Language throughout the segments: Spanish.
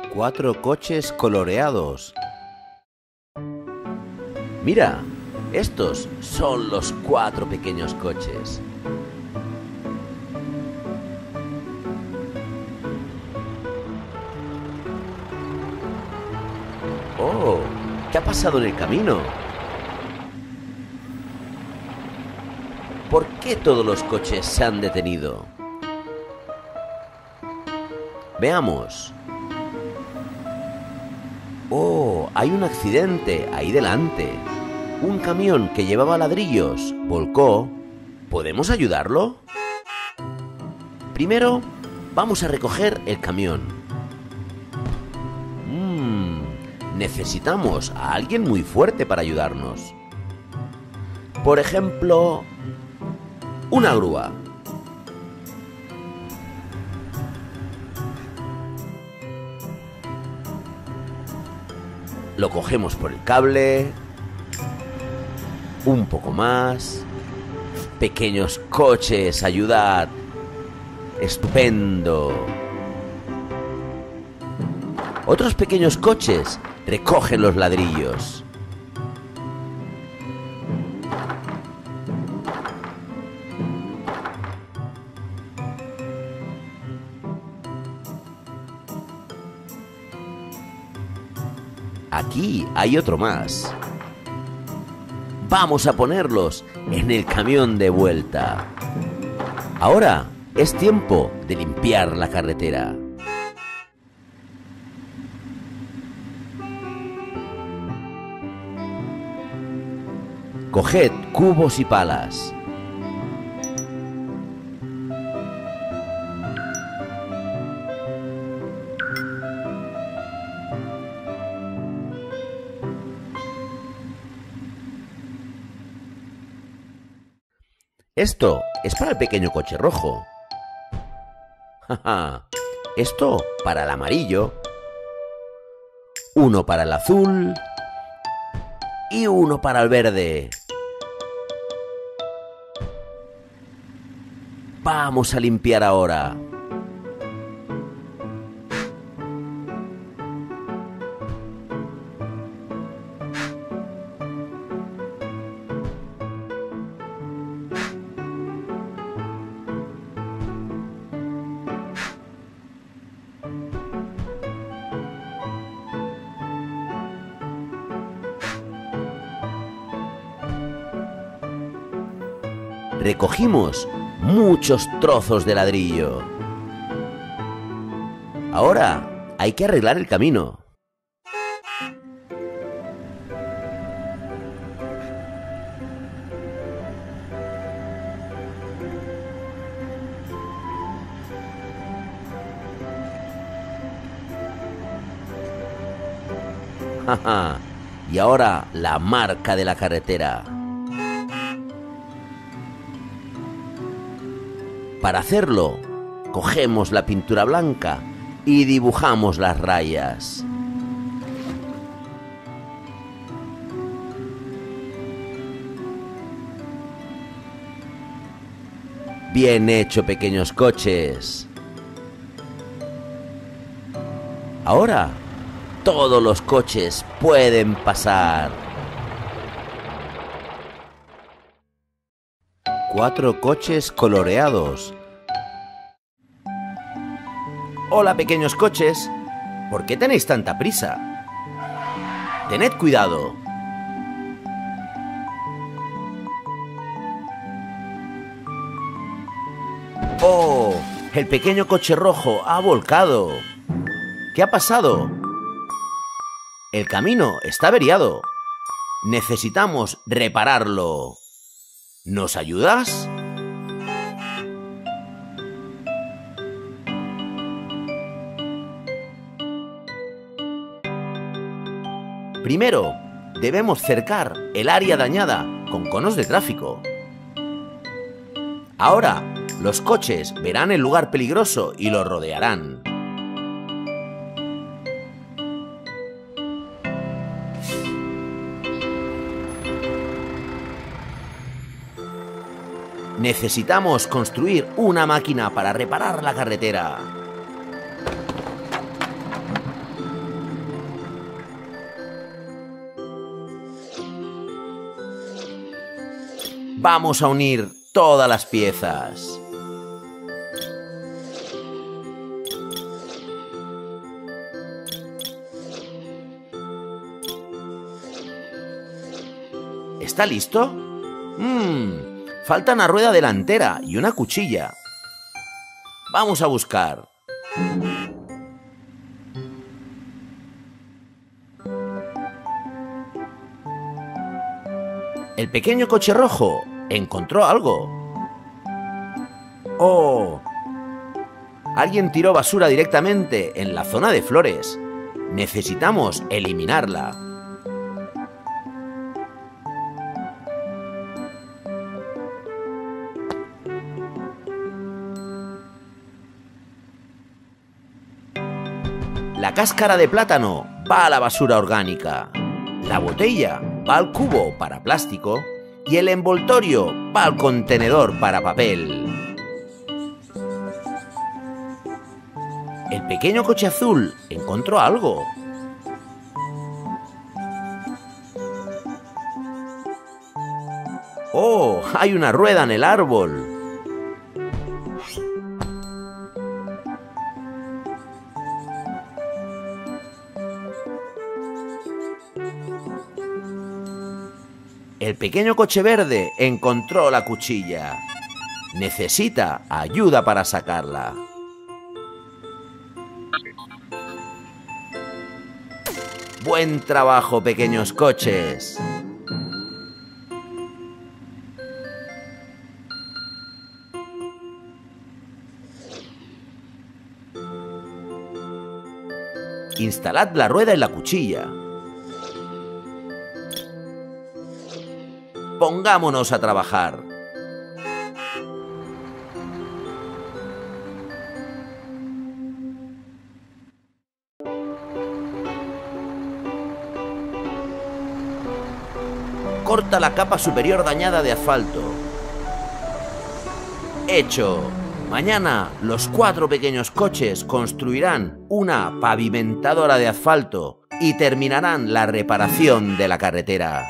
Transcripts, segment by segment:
4 coches coloreados. Mira, estos son los 4 pequeños coches. Oh, ¿qué ha pasado en el camino? ¿Por qué todos los coches se han detenido? Veamos. Oh, hay un accidente ahí delante. Un camión que llevaba ladrillos volcó. ¿Podemos ayudarlo? Primero, vamos a recoger el camión. Necesitamos a alguien muy fuerte para ayudarnos. Por ejemplo, una grúa. Lo cogemos por el cable. Un poco más. Pequeños coches, ayudad. Estupendo. Otros pequeños coches recogen los ladrillos. Aquí hay otro más. Vamos a ponerlos en el camión de vuelta. Ahora es tiempo de limpiar la carretera. Coged cubos y palas. Esto es para el pequeño coche rojo. Esto para el amarillo. Uno para el azul. Y uno para el verde. Vamos a limpiar ahora. Recogimos muchos trozos de ladrillo. Ahora hay que arreglar el camino. Y ahora la marca de la carretera. Para hacerlo, cogemos la pintura blanca y dibujamos las rayas. Bien hecho, pequeños coches. Ahora, todos los coches pueden pasar. 4 coches coloreados. Hola, pequeños coches. ¿Por qué tenéis tanta prisa? Tened cuidado. ¡Oh! El pequeño coche rojo ha volcado. ¿Qué ha pasado? El camino está averiado. Necesitamos repararlo. ¿Nos ayudas? Primero, debemos cercar el área dañada con conos de tráfico. Ahora, los coches verán el lugar peligroso y lo rodearán. Necesitamos construir una máquina para reparar la carretera. Vamos a unir todas las piezas. ¿Está listo? Falta una rueda delantera y una cuchilla. Vamos a buscar. El pequeño coche rojo encontró algo. ¡Oh! Alguien tiró basura directamente en la zona de flores. Necesitamos eliminarla. La cáscara de plátano va a la basura orgánica. La botella va al cubo para plástico y el envoltorio va al contenedor para papel. El pequeño coche azul encontró algo. ¡Oh! Hay una rueda en el árbol. El pequeño coche verde encontró la cuchilla. Necesita ayuda para sacarla. ¡Buen trabajo, pequeños coches! Instalad la rueda en la cuchilla. Pongámonos a trabajar. Corta la capa superior dañada de asfalto. ¡Hecho! Mañana los 4 pequeños coches construirán una pavimentadora de asfalto y terminarán la reparación de la carretera.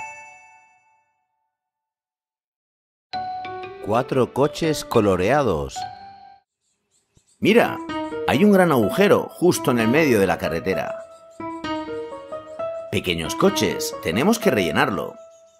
4 coches coloreados. Mira, hay un gran agujero justo en el medio de la carretera. Pequeños coches, tenemos que rellenarlo.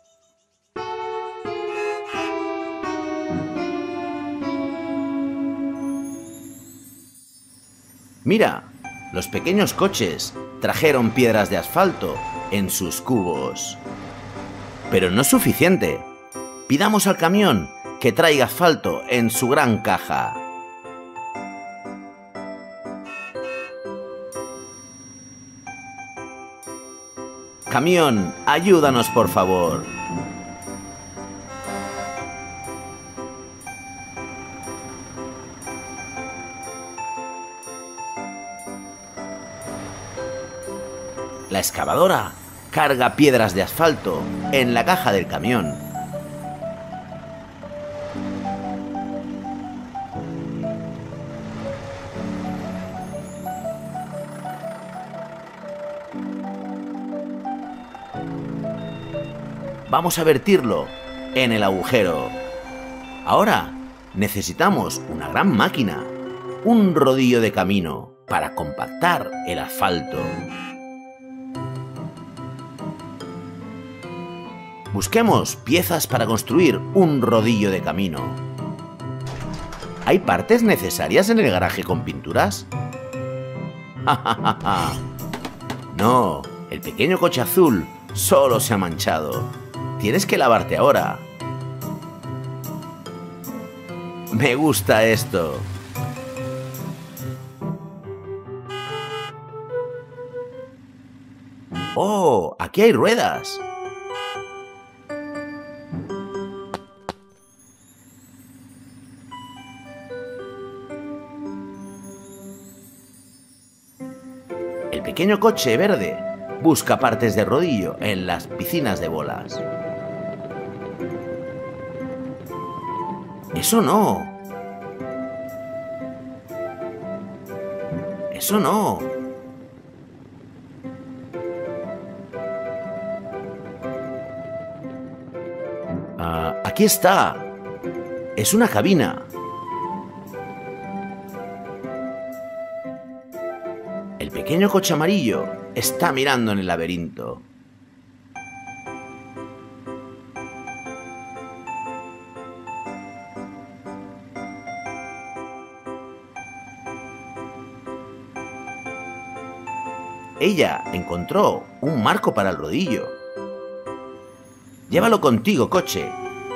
Mira, los pequeños coches trajeron piedras de asfalto en sus cubos. Pero no es suficiente. Pidamos al camión que traiga asfalto en su gran caja. Camión, ayúdanos por favor. La excavadora carga piedras de asfalto en la caja del camión. Vamos a vertirlo en el agujero. Ahora necesitamos una gran máquina, un rodillo de camino para compactar el asfalto. Busquemos piezas para construir un rodillo de camino. ¿Hay partes necesarias en el garaje con pinturas? No, el pequeño coche azul solo se ha manchado. Tienes que lavarte ahora. Me gusta esto. ¡Oh! Aquí hay ruedas. El pequeño coche verde busca partes de rodillo en las piscinas de bolas. ¡Eso no! ¡Eso no! Aquí Aquí está. Es una cabina. El pequeño coche amarillo está mirando en el laberinto. Ella encontró un marco para el rodillo. Llévalo contigo, coche.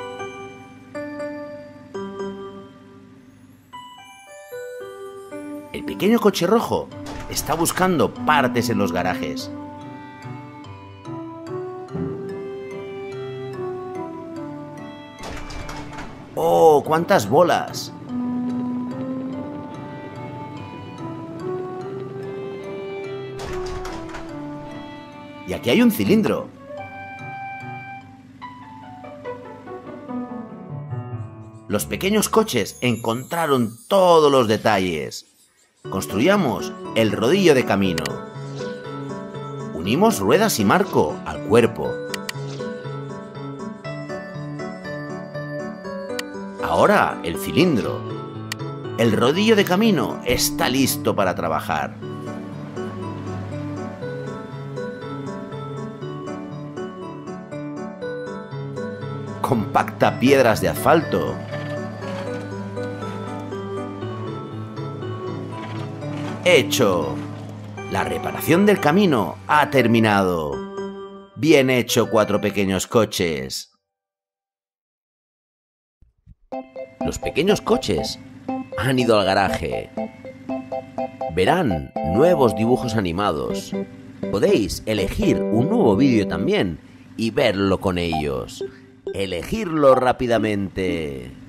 El pequeño coche rojo está buscando partes en los garajes. ¡Oh, cuántas bolas! Y aquí hay un cilindro. Los pequeños coches encontraron todos los detalles. Construyamos el rodillo de camino. Unimos ruedas y marco al cuerpo. Ahora el cilindro. El rodillo de camino está listo para trabajar. Compacta piedras de asfalto. ¡Hecho! La reparación del camino ha terminado. Bien hecho, 4 pequeños coches. Los pequeños coches han ido al garaje. Verán nuevos dibujos animados. Podéis elegir un nuevo vídeo también y verlo con ellos. Elegirlo rápidamente.